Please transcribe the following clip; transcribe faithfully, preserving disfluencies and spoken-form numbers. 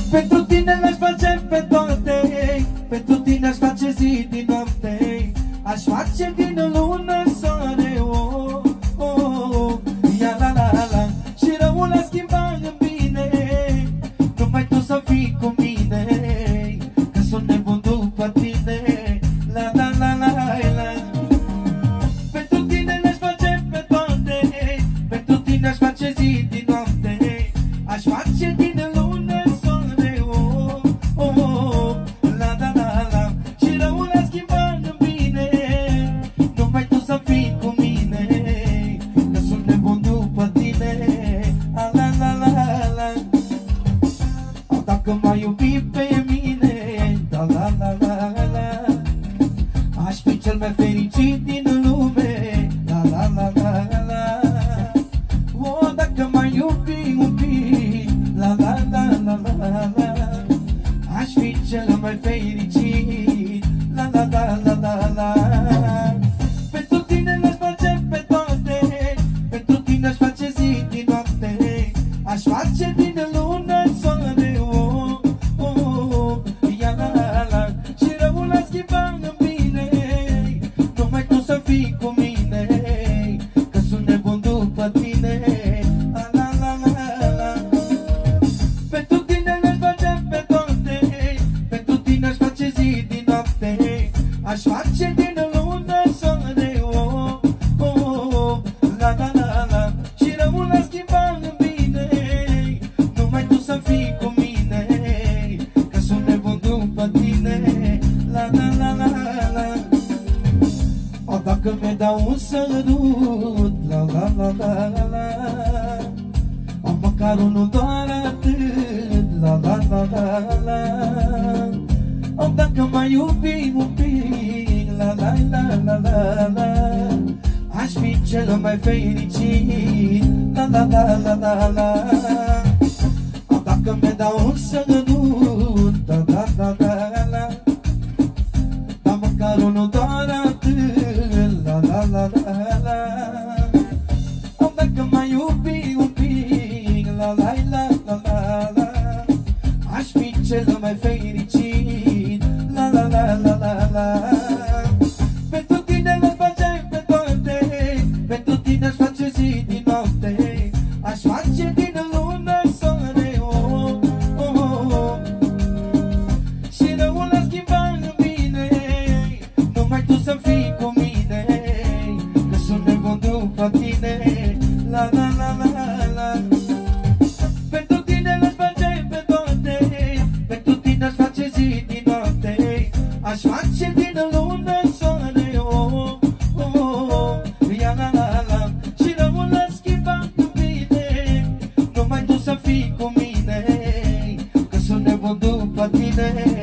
Pentru tine le-aș face pe toate, pentru tine aș face zi din noapte, aș face din lună soare, oh, oh, oh, ia la la la. Și răul l-a schimbat în bine, numai tu să fii cu mine, că sunt nebun după tine, la la la la la. Pentru tine le-aș face pe toate, pentru tine aș face zi din noapte, aș face din lună soare, oh, oh, oh, la la la la. Și răul l-a schimbat în bine, numai tu să fii cu mine, că sunt nebun după tine, la la la la la. Au, dacă m-ai iubit pe mine, da la la la la, aș fi cel mai fericit din lume, la la la la la. O, dacă m-ai iubit un pic, la la la la la la, aș fi cel mai fericit, la la la la la la. Pentru tine le-aș face pe toate, pentru tine aș face zi din noapte, aș face din lună soare, oh, oh, oh, ia la la la. Și răul l-a schimbat în bine, numai tu să fii cu mine, că sunt nebun după tine, la la la la la. Pentru tine le-aș face pe toate, pentru tine aș face zi din noapte, aș face din lună soare, oh, oh, oh, la la la la. Și răul l-a schimbat în bine, numai tu să fii cu mine, că sunt nebun după tine, la la la la la. O, dacă mi-ai dau un sărut, la la la la la, o, măcar unul doar atât, la la la la la. O, dacă m-ai iubit un pic, la la la la la la, aș fi cel mai fericit, la la la la la la. O, dacă mi-ai dau un sărut, la la la la la, dar măcar unul doar atât, la la la la la. O, dacă m-ai iubit un pic, la la la la la la, aș fi cel mai fericit, la la la la la la. Pentru tine le-aș face pe toate, pentru tine aș face zi din noapte, aș face din lună soare, oh, oh, oh, oh. Și răul l-a schimbat în bine, numai tu să fii cu mine, că sunt nebun după tine, la la la la la. Pentru tine le-aș face pe toate, pentru tine aș face zi din noapte, aș face din lună soare, oh, oh, oh, ia la la la. Și răul l-a schimbat în bine, numai tu să fii cu mine, că sunt nebun după tine.